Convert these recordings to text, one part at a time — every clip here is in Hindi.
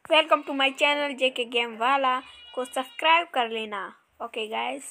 Welcome to my channel JK game वाला को सब्सक्राइब कर लेना। ओके गाइस,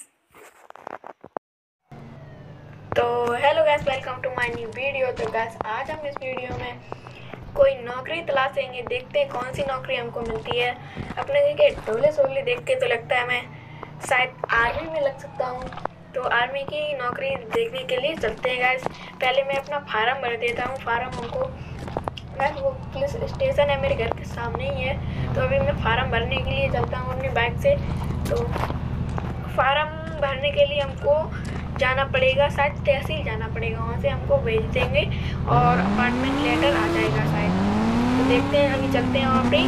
तो hello guys, welcome to my new video. तो गाइस आज हम इस वीडियो में कोई नौकरी तलाशेंगे। देखते हैं कौन सी नौकरी हमको मिलती है। अपने के ढोले सोले देख के तो लगता है मैं शायद आर्मी में लग सकता हूँ। तो आर्मी की नौकरी देखने के लिए चलते हैं गाइस। पहले मैं अपना फार्म भर देता हूँ। फार्म हमको वो पुलिस स्टेशन है मेरे घर के सामने ही है। तो अभी मैं फार्म भरने के लिए चलता हूँ अपनी बाइक से। तो फार्म भरने के लिए हमको जाना पड़ेगा, शायद तहसील जाना पड़ेगा। वहाँ से हमको भेज देंगे और अपॉइंटमेंट लेटर आ जाएगा शायद। तो देखते हैं, अभी चलते हैं वहाँ पे।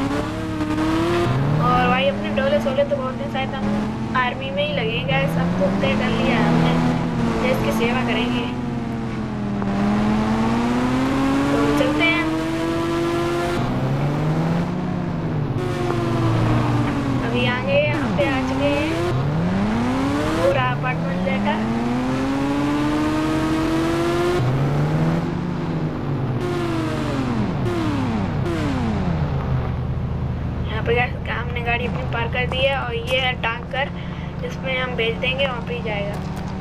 और भाई अपने डोले सोले तो बहुत हैं, शायद हम आर्मी में ही लगेगा। सबको तय कर लिया है हमने, देश की सेवा करेंगे। तो चलते हैं। अभी आगे यहाँ पे आ चुके हैं, पूरा अपार्टमेंट लेटर। यहाँ पे हमने गाड़ी अपनी पार्क कर दी है और ये है टैंकर जिसमें हम भेज देंगे, वहाँ पे ही जाएगा।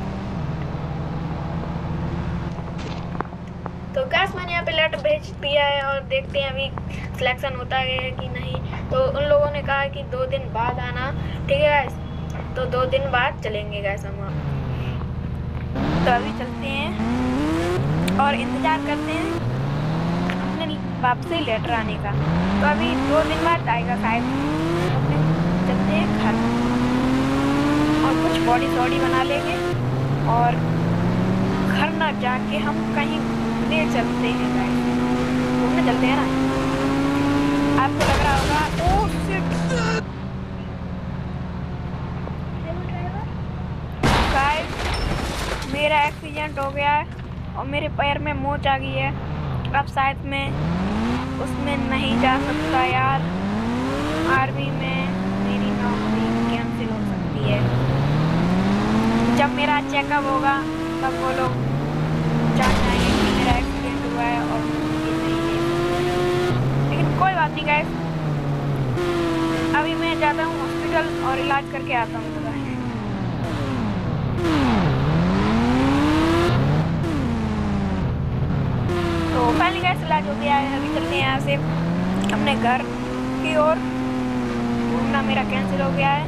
तो गैस मैंने यहाँ पे लेटर भेज दिया है और देखते हैं अभी सिलेक्शन होता है कि नहीं। तो उन लोगों ने कहा कि 2 दिन बाद आना, ठीक है गैस। तो 2 दिन बाद चलेंगे गैस हम। तो अभी चलते हैं और इंतज़ार करते हैं अपने वापसी लेटर आने का। तो अभी 2 दिन बाद आएगा शायद। चलते हैं घर और कुछ बॉडी सॉडी बना लेंगे और घर ना जाके हम कहीं घूमने चलते हैं गाइस। घूमने चलते हैं ना। आपको लग रहा होगा ओह शिट गाइस, मेरा एक्सीडेंट हो गया है और मेरे पैर में मोच आ गई है। अब शायद मैं उसमें नहीं जा सकता यार। आर्मी में मेरी नौकरी कैंसिल हो सकती है। जब मेरा चेकअप होगा तब वो लोग जान जाएंगे कि मेरा एक्सीडेंट हुआ है और मुझे नहीं है। लेकिन कोई बात नहीं गाइस, अभी मैं जाता हूँ हॉस्पिटल और इलाज करके आता हूँ। तो फाइनली गाइस इलाज हो गया है। अभी चलते हैं यहाँ से अपने घर की ओर। घूमना मेरा कैंसिल हो गया है।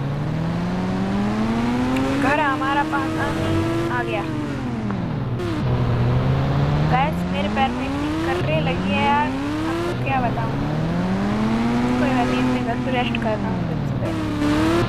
घर हमारा पास आ गया। गाइस मेरे पैर में इतनी कर्रे लगी है यार, आपको क्या बताऊँ। कोई बात नहीं, अपने घर पे रेस्ट करता हूँ सबसे पहले।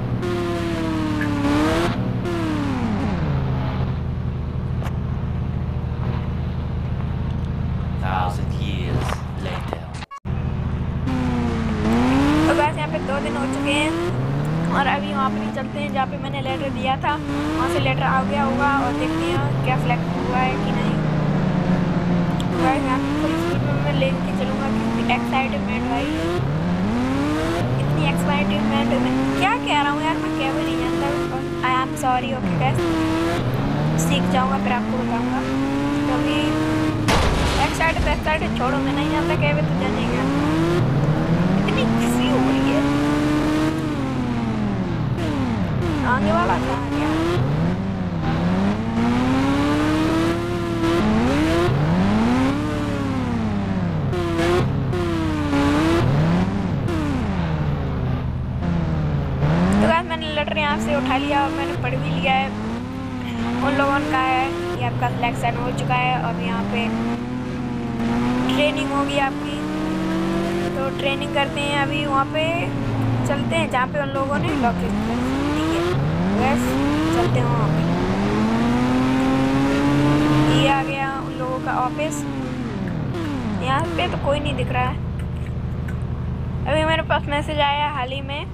तो गाइस यहाँ पे 2 दिन हो चुके हैं और अभी वहाँ पे चलते हैं जहाँ पे मैंने लेटर दिया था। वहाँ से लेटर आ गया होगा और देखते हैं क्या सिलेक्ट हुआ है कि नहीं। गाइस यहाँ पे फुल स्पीड में मैं लेके चलूँगा क्योंकि एक्साइटमेंट भाई, इतनी एक्साइटमेंट में क्या कह रहा हूँ यार, मैं कह भी नहीं जानता। I am sorry. Okay guys, सीख जाऊँगा फिर आपको बताऊँगा। क्योंकि एक्साइटेड छोड़ो, मैं नहीं जानता कह भी तो जानेगा। इतनी खुशी हो रही है। आगे वाला कहाँ गया? तो गाइस मैंने लेटर यहाँ से उठा लिया और मैंने पढ़ भी लिया है। उन लोगों ने कहा है कि आपका सिलेक्शन हो चुका है और यहाँ पे ट्रेनिंग होगी आपकी। तो ट्रेनिंग करते हैं अभी। वहाँ पे चलते हैं जहाँ पे उन लोगों ने लोकेशन दी है। बस चलते हैं वहाँ पे। ये आ गया उन लोगों का ऑफिस। यहाँ पे तो कोई नहीं दिख रहा है। अभी मेरे पास मैसेज आया हाल ही में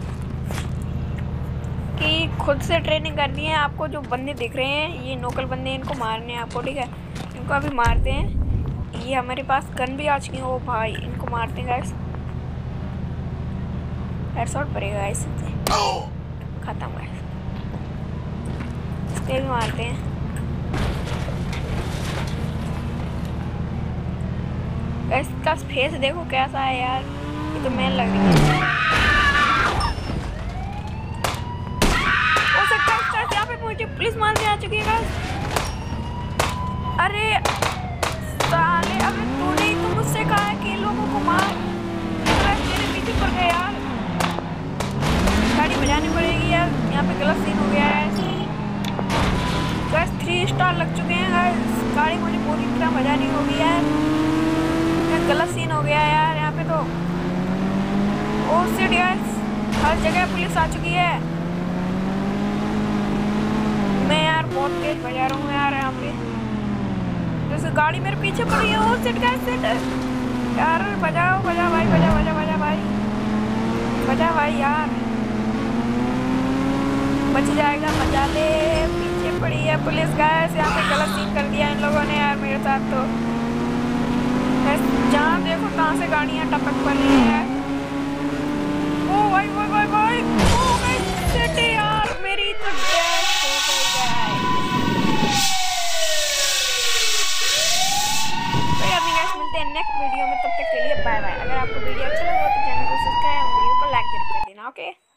कि खुद से ट्रेनिंग करनी है आपको। जो बंदे दिख रहे हैं ये लोकल बंदे, इनको मारने हैं आपको, ठीक है। इनको अभी मारते हैं। ये हमारे पास गन भी आ चुकी है। ओ भाई, इनको मारते हैं गाइस। हेडशॉट पड़ेगा गाइस, खत्म गाइस। इसके भी मारते हैं। इसका फेस देखो कैसा है यार, ये तो मैन लग रही है। अरे साले, अबे तूने ही तो मुझसे कहा है कि इन लोगों को मार। तेरे पीछे पड़ गए यार। गाड़ी बजानी पड़ेगी यार, यहाँ पे गलत सीन हो गया है। बस 3 स्टार लग चुके हैं गाइस। गाड़ी मुझे पूरी तरह बजानी होगी यार, गलत सीन हो गया यार यहाँ पे तो। ओ शिट गाइस, हर जगह पुलिस आ चुकी है। मैं यार बहुत तेज बजा रहा हूँ यार यहाँ पे, जैसे गाड़ी मेरे पीछे पड़ रही है। ओ शिट गाइस, शिट यार, बजाओ बजा भाई, बजा बजा बजा भाई, बजा भाई यार, बच जाएगा, मजा ले। पीछे पड़ी है पुलिस गाइस, यहाँ पे गलत सीन कर दिया इन लोगों ने यार मेरे साथ तो। जहाँ देखो कहाँ से गाड़ियाँ टपक पड़ रही है। ओ भाई भाई भाई भाई, ओ भाई शिट यार, मेरी तो डेथ हो गई। तो यार गाइस, मिलते हैं नेक्स्ट वीडियो में, तब तक के लिए बाय बाय। अगर आपको वीडियो अच्छा लगा तो चैनल को सब्सक्राइब और वीडियो को लाइक जरूर कर देना। ओके।